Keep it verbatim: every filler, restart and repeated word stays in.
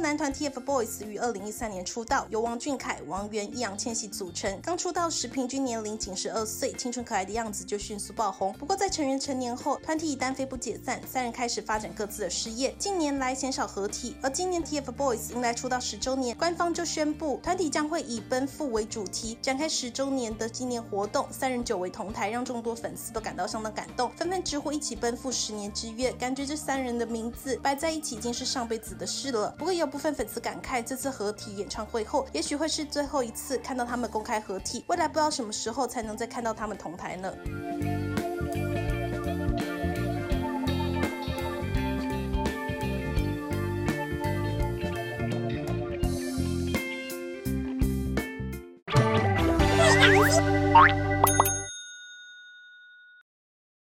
男团 T F Boys 于二零一三年出道，由王俊凯、王源、易烊千玺组成。刚出道时平均年龄仅十二岁，青春可爱的样子就迅速爆红。不过在成员成年后，团体以单飞不解散，三人开始发展各自的事业。近年来鲜少合体，而今年 T F Boys 迎来出道十周年，官方就宣布团体将会以奔赴为主题，展开十周年的纪念活动。三人久违同台，让众多粉丝都感到相当感动，纷纷直呼一起奔赴十年之约。感觉这三人的名字摆在一起已经是上辈子的事了。不过也有部分粉丝感慨，这次合体演唱会后，也许会是最后一次看到他们公开合体，未来不知道什么时候才能再看到他们同台呢。 Bye.